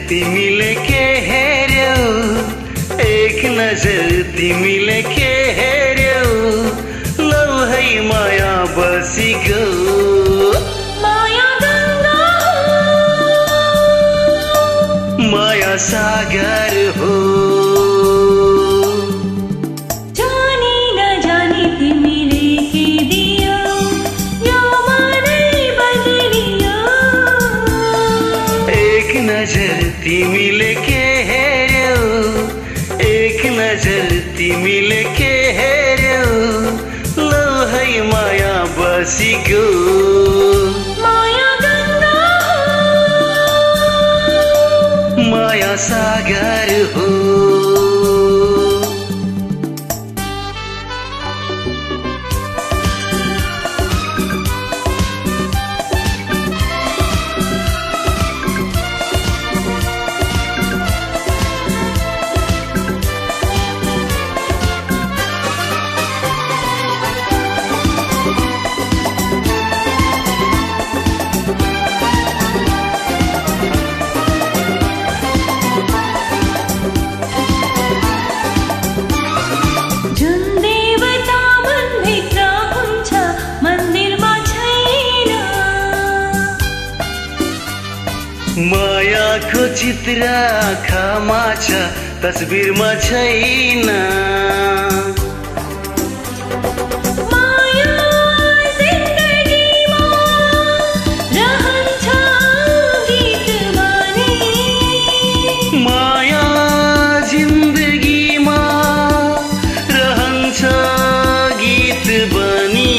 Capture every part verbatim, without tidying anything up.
तिमीले के हेर्यौ, एक नजर तिमीले के हेर्यौ, लौ है माया बसिगौ। माया गंगा माया सागर हो, जानी नजानी तिमीले के दियो, यो मनै बदलियो। एक नजर तिमीले के हेर्यौ, एक नजर तिमीले के हेर्यौ, लौ है माया बसिगौ। माया गंगा माया सागर हो, मायाको चित्र आँखामा छ, तस्बिरमा छैन। माया जिन्दगीमा रहन्छ गीत बनी, माया जिन्दगीमा रहन्छ गीत बनी,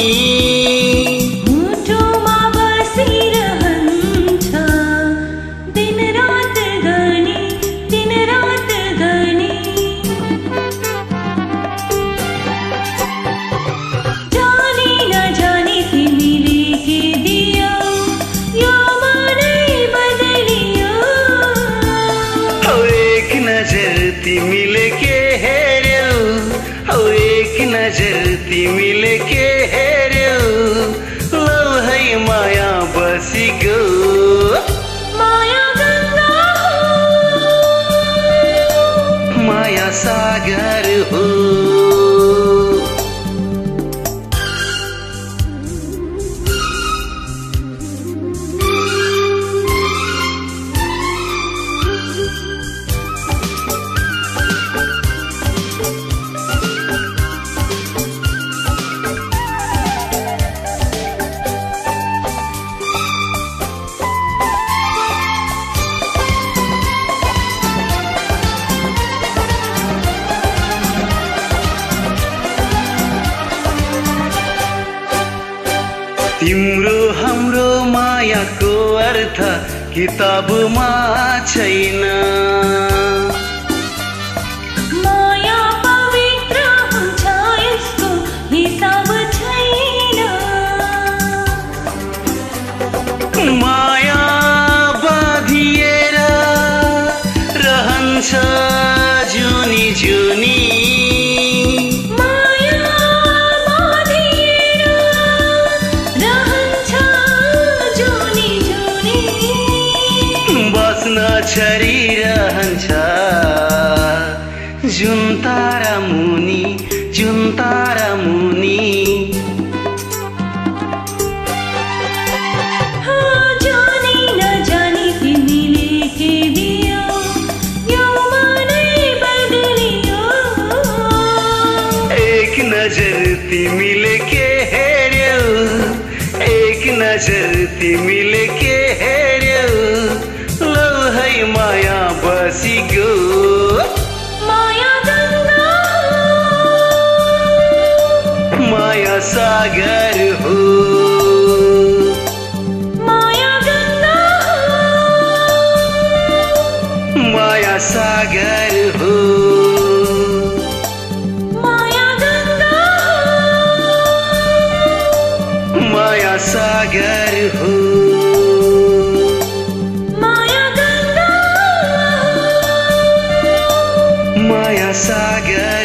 मुटुमा बसिरहन्छ दिन रात गनी, दिन रात गनी। जानी नजानी तिमीले के दियो, यो मनै बदलियो। हौ एक नजर तिमीले के हेर्यौ, हौ एक नजर तिमीले के हेर्यौ, लौ है माया बसिगौ। माया गंगा माया सागर हो, तिम्रो हाम्रो मायाको अर्थ किताबमा छैन। माया पवित्र हुन्छ यसको हिसाब छैन। माया बाँधिएर रहन्छ जुनी जुनी, छरिरहन्छ जुन तारा मुनि, जुन तारा मुनि। जानी नजानी तिमीले के दियो, यो मनै बदलियो। एक नजर तिमीले के हेर्यौ, एक नजर तिमीले के हेर्यौ, लौ है माया बसिगौ। माया गंगा माया सागर हो, माया गंगा माया सागर हो, माया गंगा माया सागर हो, माया गंगा माया सागर।